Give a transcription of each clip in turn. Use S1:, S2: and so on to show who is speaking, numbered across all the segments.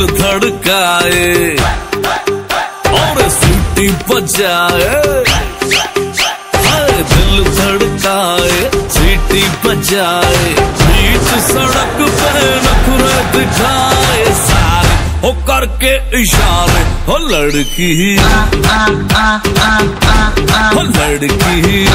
S1: दिल धड़काए और सीटी बजाए, दिल धड़काए सीटी बजाए, बीच सड़क पे नखरे दिखाए सारे हो करके इशारे। हो लड़की हो लड़की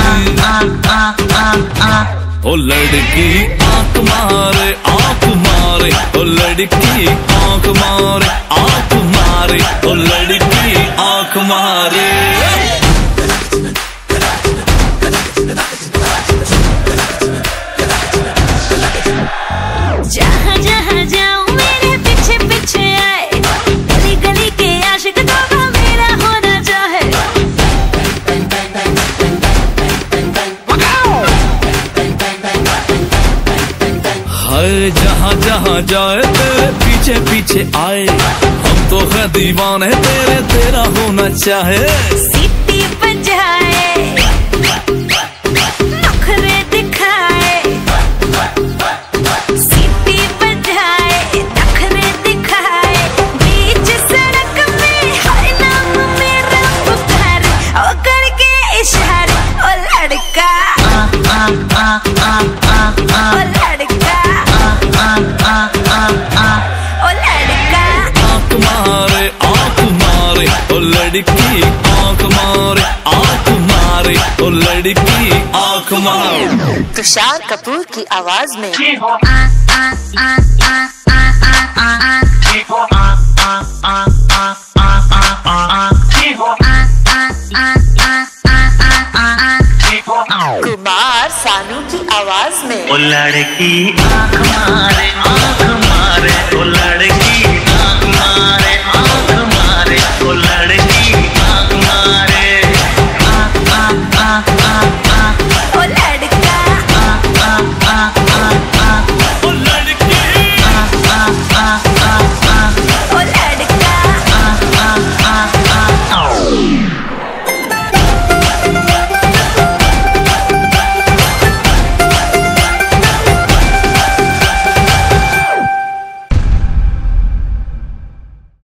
S1: ओ लड़की आंख मारे आंख मारे, ओ लड़की आंख मारे आंख मारे, ओ लड़की आंख मारे।
S2: जहाँ जहाँ जाऊँ मेरे पीछे पीछे आए, गली गली के आशिक तो मेरा होना चाहे।
S1: हाय जहाँ जहाँ जाए तेरे पीछे पीछे आए, हम तो है दीवाने तेरे, तेरा होना चाहे।
S2: सीटी बजाए नखरे दिखाए, सीटी बजाए नखरे दिखाए, बीच सड़क में हर नाम मेरा पुकारे, ओ करके इशारे। ओ लड़का ओ लड़का ओ लड़का
S1: आंख मारे आंख मारे, ओ लड़की आंख मारे आंख मारे, ओ लड़की आंख मारे।
S3: तुषार कपूर की आवाज में कुमार सानू की आवाज में
S4: ओ लड़की आंख मारे